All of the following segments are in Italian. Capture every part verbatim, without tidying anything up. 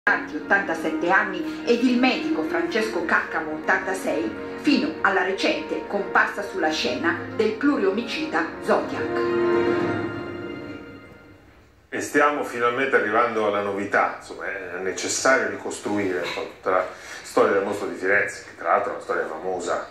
ottantasette anni ed il medico Francesco Caccamo, ottantasei, fino alla recente comparsa sulla scena del pluriomicida Zodiac. E stiamo finalmente arrivando alla novità, insomma è necessario ricostruire tutta la storia del mostro di Firenze, che tra l'altro è una storia famosa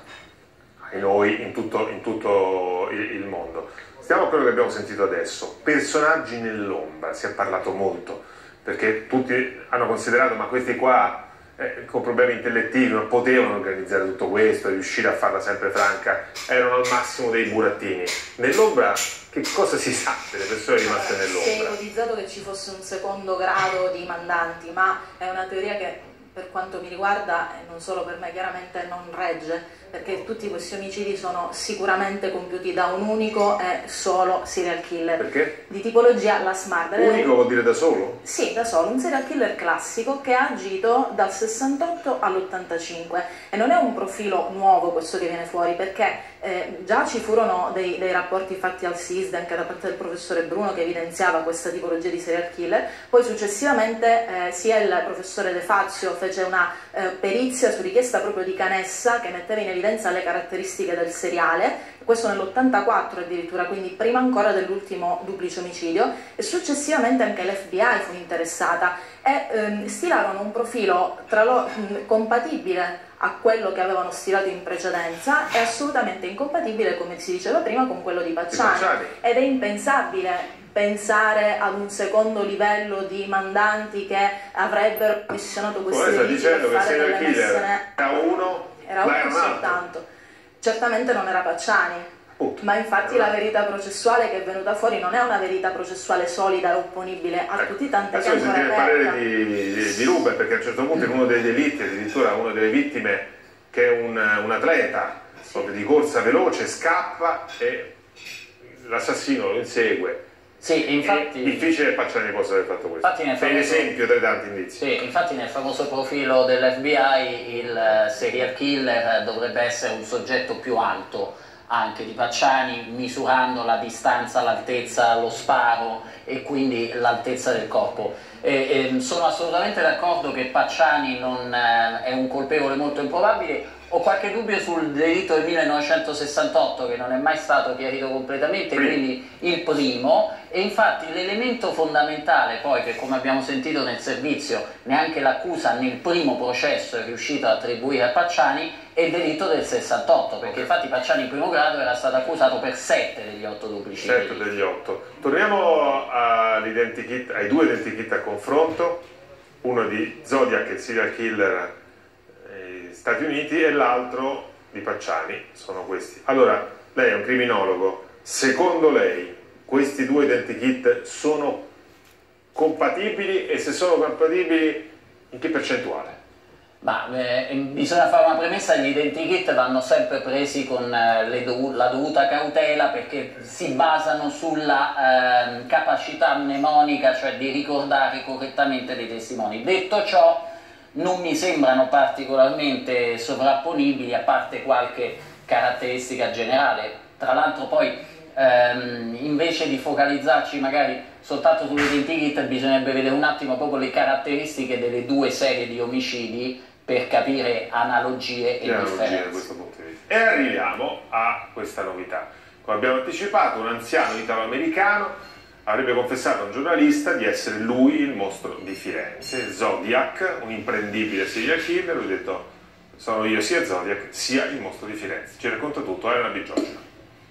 ai noi in tutto, in tutto il, il mondo. Stiamo a quello che abbiamo sentito adesso, personaggi nell'ombra, si è parlato molto, perché tutti hanno considerato ma questi qua eh, con problemi intellettivi non potevano organizzare tutto questo e riuscire a farla sempre franca, erano al massimo dei burattini. Nell'ombra che cosa si sa delle persone rimaste nell'ombra? Si è ipotizzato che ci fosse un secondo grado di mandanti, ma è una teoria che per quanto mi riguarda, e non solo per me chiaramente, non regge, perché tutti questi omicidi sono sicuramente compiuti da un unico e solo serial killer. Perché? Di tipologia Last Murder. Unico vuol dire da solo? Sì, da solo, un serial killer classico che ha agito dal sessantotto all'ottantacinque e non è un profilo nuovo questo che viene fuori, perché eh, già ci furono dei, dei rapporti fatti al SISD anche da parte del professore Bruno che evidenziava questa tipologia di serial killer, poi successivamente eh, sia il professore De Fazio fece una eh, perizia su richiesta proprio di Canessa che metteva in evidenza le caratteristiche del seriale, questo nell'ottantaquattro addirittura, quindi prima ancora dell'ultimo duplice omicidio, e successivamente anche l'F B I fu interessata e ehm, stilarono un profilo tra loro mh, compatibile a quello che avevano stilato in precedenza e assolutamente incompatibile, come si diceva prima, con quello di Pacciani, di Pacciani. Ed è impensabile pensare ad un secondo livello di mandanti che avrebbero commissionato questi delitti per fare delle messe. Era uno, era uno soltanto. Certamente non era Pacciani. Punto. Ma infatti la verità processuale che è venuta fuori non è una verità processuale solida e opponibile a ecco, tutti tanti adesso che ancora sentire il parere di, di, di Ruben, perché a un certo punto in uno dei delitti, addirittura una delle vittime che è un, un atleta sì. di corsa veloce, scappa e l'assassino lo insegue. Sì, infatti... È difficile che Pacciani possa aver fatto questo. Infatti nel per famoso, esempio tra i tanti indizi. Sì, infatti nel famoso profilo dell'F B I il serial killer dovrebbe essere un soggetto più alto anche di Pacciani, misurando la distanza, l'altezza, lo sparo e quindi l'altezza del corpo. E, e sono assolutamente d'accordo che Pacciani non eh, è un colpevole molto improbabile. Ho qualche dubbio sul delitto del millenovecentosessantotto che non è mai stato chiarito completamente, primo. Quindi il primo, e infatti l'elemento fondamentale poi che, come abbiamo sentito nel servizio, neanche l'accusa nel primo processo è riuscita ad attribuire a Pacciani, è il delitto del sessantotto, perché infatti Pacciani in primo grado era stato accusato per sette degli otto duplici sette degli otto. Torniamo ai due identikit a confronto, uno di Zodiac, il serial killer Stati Uniti, e l'altro di Pacciani, sono questi. Allora, lei è un criminologo, secondo lei questi due identikit sono compatibili, e se sono compatibili in che percentuale? Ma eh, bisogna fare una premessa: gli identikit vanno sempre presi con eh, le dov la dovuta cautela, perché si basano sulla eh, capacità mnemonica, cioè di ricordare correttamente dei testimoni. Detto ciò, non mi sembrano particolarmente sovrapponibili, a parte qualche caratteristica generale. Tra l'altro poi ehm, invece di focalizzarci magari soltanto sull'identikit, bisognerebbe vedere un attimo proprio le caratteristiche delle due serie di omicidi per capire analogie e differenze. Da questo punto di vista. E arriviamo a questa novità. Come abbiamo anticipato, un anziano italo-americano avrebbe confessato a un giornalista di essere lui il mostro di Firenze, Zodiac, un imprendibile serial killer. Lui ha detto: sono io sia Zodiac sia il mostro di Firenze. Ci racconta tutto Elena Di Giorgio.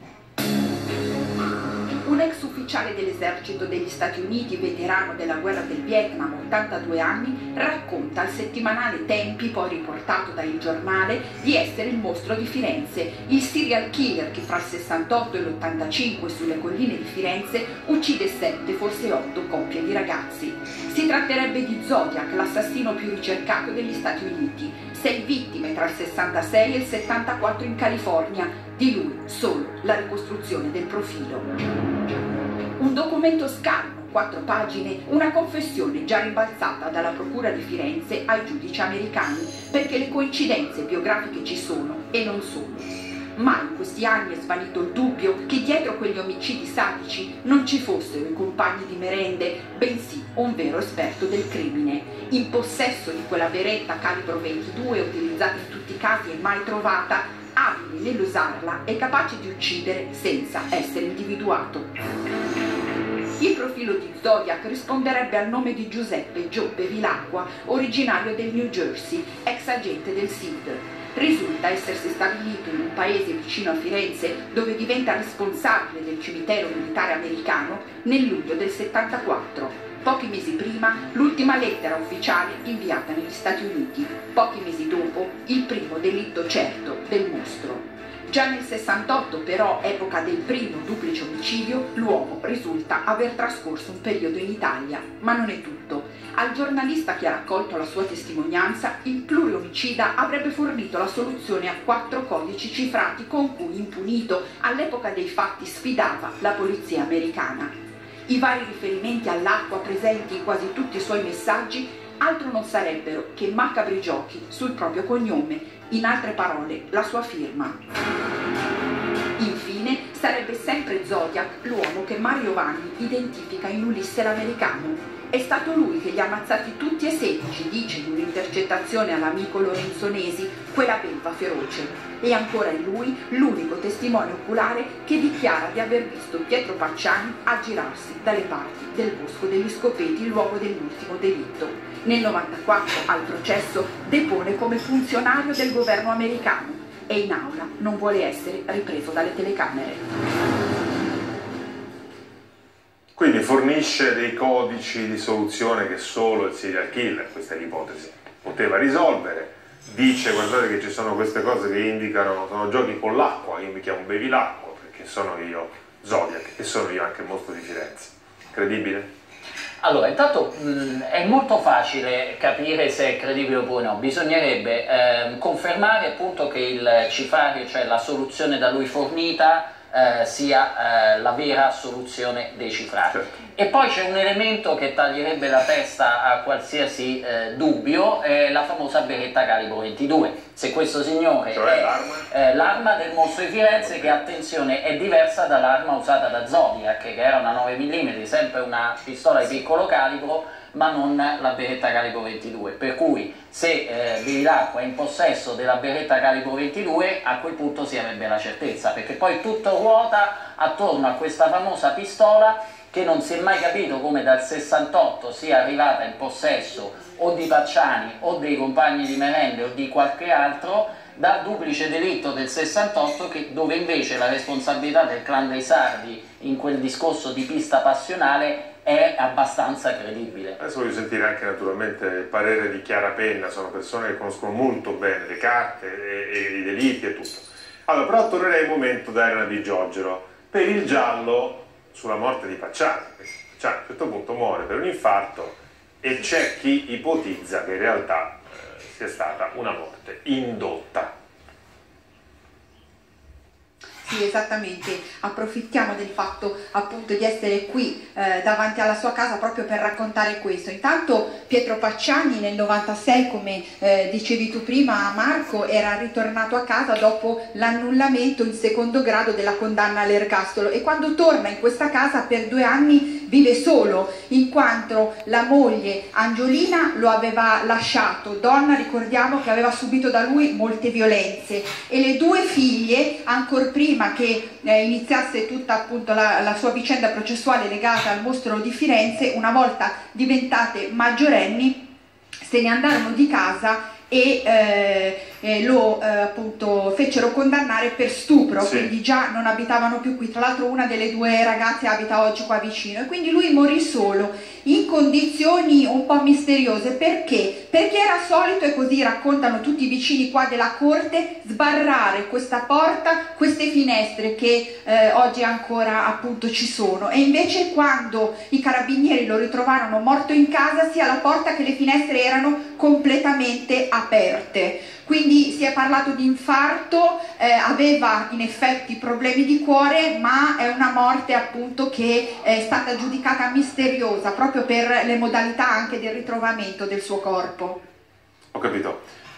Un ex ufficiale dell'esercito degli Stati Uniti, veterano della guerra del Vietnam, ottantadue anni, racconta al settimanale Tempi, poi riportato da Il Giornale, di essere il mostro di Firenze, il serial killer che fra il sessantotto e l'ottantacinque sulle colline di Firenze uccide sette, forse otto coppie di ragazzi. Si tratterebbe di Zodiac, l'assassino più ricercato degli Stati Uniti. Sei vittime tra il sessantasei e il settantaquattro in California. Di lui solo la ricostruzione del profilo. Un documento scarno, quattro pagine, una confessione già rimbalzata dalla procura di Firenze ai giudici americani, perché le coincidenze biografiche ci sono e non sono. ma in questi anni è svanito il dubbio che dietro quegli omicidi sadici non ci fossero i compagni di merende, bensì un vero esperto del crimine, in possesso di quella beretta calibro ventidue utilizzata in tutti i casi e mai trovata, abile nell'usarla e capace di uccidere senza essere individuato. Il profilo di Zodiac risponderebbe al nome di Giuseppe Joe Bevilacqua, originario del New Jersey, ex agente del S I D. Risulta essersi stabilito in un paese vicino a Firenze, dove diventa responsabile del cimitero militare americano nel luglio del settantaquattro. Pochi mesi prima, l'ultima lettera ufficiale inviata negli Stati Uniti. Pochi mesi dopo, il primo delitto certo del mostro. Già nel sessantotto, però, epoca del primo duplice omicidio, l'uomo risulta aver trascorso un periodo in Italia. Ma non è tutto. Al giornalista che ha raccolto la sua testimonianza, il pluriomicida avrebbe fornito la soluzione a quattro codici cifrati con cui impunito all'epoca dei fatti sfidava la polizia americana. I vari riferimenti all'acqua presenti in quasi tutti i suoi messaggi altro non sarebbero che macabri giochi sul proprio cognome, in altre parole la sua firma. Infine sarebbe sempre Zodiac l'uomo che Mario Vanni identifica in Ulisse l'americano. È stato lui che li ha ammazzati tutti e sedici, dice in un'intercettazione all'amico Lorenzo Nesi, quella belva feroce. E ancora è lui l'unico testimone oculare che dichiara di aver visto Pietro Pacciani aggirarsi dalle parti del Bosco degli Scopeti, il luogo dell'ultimo delitto. Nel novantaquattro al processo depone come funzionario del governo americano e in aula non vuole essere ripreso dalle telecamere. Quindi fornisce dei codici di soluzione che solo il serial killer, questa è l'ipotesi, poteva risolvere. Dice, guardate che ci sono queste cose che indicano, sono giochi con l'acqua, io mi chiamo Bevilacqua perché sono io Zodiac e sono io anche il mostro di Firenze. Credibile? Allora, intanto mh, è molto facile capire se è credibile oppure no, bisognerebbe eh, confermare appunto che il cifrario, cioè la soluzione da lui fornita, eh, sia eh, la vera soluzione dei cifrati. Certo. E poi c'è un elemento che taglierebbe la testa a qualsiasi eh, dubbio, è la famosa beretta calibro ventidue. Se questo signore cioè è l'arma eh, l'arma del mostro di Firenze, che attenzione è diversa dall'arma usata da Zodiac, che era una nove millimetri, sempre una pistola di piccolo calibro, ma non la beretta calibro ventidue, per cui se eh, Bevilacqua è in possesso della beretta calibro ventidue, a quel punto si avrebbe la certezza, perché poi tutto ruota attorno a questa famosa pistola che non si è mai capito come dal sessantotto sia arrivata in possesso o di Pacciani o dei compagni di merende o di qualche altro, dal duplice delitto del sessantotto, che, dove invece la responsabilità del clan dei Sardi in quel discorso di pista passionale è abbastanza credibile. Adesso voglio sentire anche naturalmente il parere di Chiara Penna, sono persone che conoscono molto bene le carte e, e i delitti e tutto. Allora, però tornerei un momento da Elena Di Giorgio per il giallo sulla morte di Pacciani. Pacciani a un certo punto muore per un infarto e c'è chi ipotizza che in realtà eh, sia stata una morte indotta. Sì, esattamente, approfittiamo del fatto appunto di essere qui eh, davanti alla sua casa proprio per raccontare questo. Intanto Pietro Pacciani nel novantasei, come eh, dicevi tu prima Marco, era ritornato a casa dopo l'annullamento in secondo grado della condanna all'ergastolo e quando torna in questa casa per due anni vive solo, in quanto la moglie Angiolina lo aveva lasciato, donna ricordiamo che aveva subito da lui molte violenze, e le due figlie ancor prima che eh, iniziasse tutta appunto la, la sua vicenda processuale legata al mostro di Firenze, una volta diventate maggiorenni se ne andarono di casa e eh, eh, lo eh, appunto fecero condannare per stupro, sì. Quindi già non abitavano più qui, tra l'altro una delle due ragazze abita oggi qua vicino e quindi lui morì solo in condizioni un po' misteriose. Perché? Perché era solito, e così raccontano tutti i vicini qua della corte, sbarrare questa porta, queste finestre che eh, oggi ancora appunto ci sono, e invece quando i carabinieri lo ritrovarono morto in casa sia la porta che le finestre erano completamente aperte. Quindi si è parlato di infarto, eh, aveva in effetti problemi di cuore, ma è una morte appunto che è stata giudicata misteriosa proprio per le modalità anche del ritrovamento del suo corpo. Ho capito.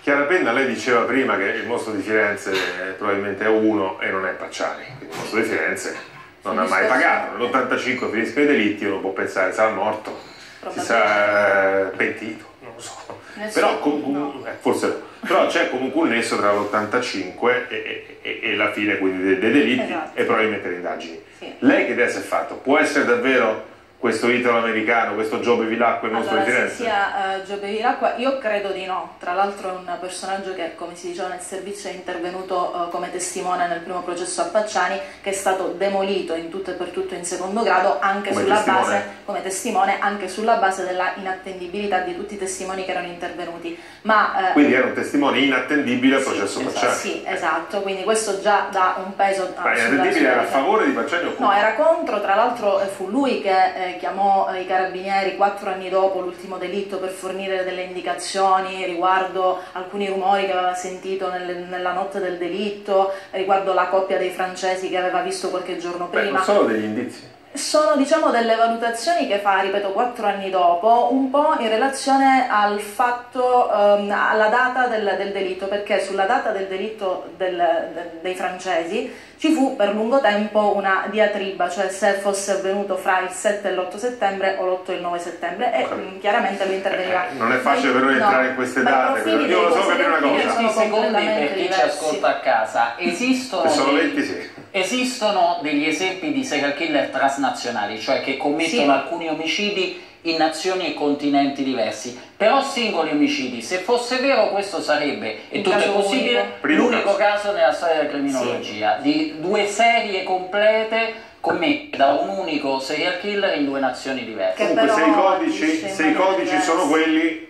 Chiara Penna, lei diceva prima che il mostro di Firenze è, probabilmente è uno e non è Pacciani, quindi il mostro di Firenze non ha mai pagato. Nell'ottantacinque finiscono i delitti, uno può pensare sarà morto, si sarà pentito, non lo so. Però, no. eh, forse no. Però c'è comunque un nesso tra l'ottantacinque e, e, e la fine quindi dei, dei delitti, esatto, e probabilmente le indagini. Sì. Lei che idea si è fatto? Può essere davvero questo italo-americano, questo Gio Bevilacqua, il mostro allora, di Firenze? Se sia uh, Gio Bevilacqua, io credo di no. Tra l'altro è un personaggio che, come si diceva nel servizio, è intervenuto uh, come testimone nel primo processo a Pacciani, che è stato demolito in tutto e per tutto in secondo grado, anche come sulla testimone? base, come testimone, anche sulla base della inattendibilità di tutti i testimoni che erano intervenuti. Ma, uh, quindi era un testimone inattendibile al processo sì, Pacciani? Sì, esatto, quindi questo già dà un peso. Ma inattendibile era a favore di Pacciani o contro? No, era contro, tra l'altro fu lui che eh, chiamò eh, i carabinieri quattro anni dopo l'ultimo delitto per fornire delle indicazioni riguardo alcuni rumori che aveva sentito nel, nella notte del delitto, riguardo la coppia dei francesi che aveva visto qualche giorno prima. Beh, non sono degli indizi? Sono, diciamo, delle valutazioni che fa, ripeto, quattro anni dopo, un po' in relazione al fatto, um, alla data del, del delitto, perché sulla data del delitto del, de, dei francesi ci fu per lungo tempo una diatriba, cioè se fosse avvenuto fra il sette e l'otto settembre o l'otto e il nove settembre, e okay. chiaramente lui interveniva. Eh, non è facile per noi no, entrare in queste date, però io lo so capire una cosa. venti secondi per chi ci ascolta a casa. Esistono, sono dei, venti, sì. esistono degli esempi di serial killer transnazionali, cioè che commettono sì. alcuni omicidi in nazioni e continenti diversi, però singoli omicidi. Se fosse vero, questo sarebbe, e tutto è possibile, l'unico caso nella storia della criminologia, sì. di due serie complete commesse da un unico serial killer in due nazioni diverse. Comunque se i codici, se i codici sono quelli,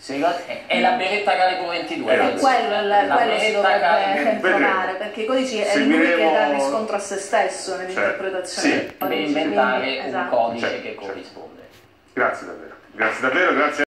è la beretta Calico ventidue, è quello, la quello si dovrebbe trovare, perché i codici è lui che dà riscontro a se stesso nell'interpretazione. Sì. Per inventare un codice che corrisponde. Grazie davvero, grazie davvero, grazie.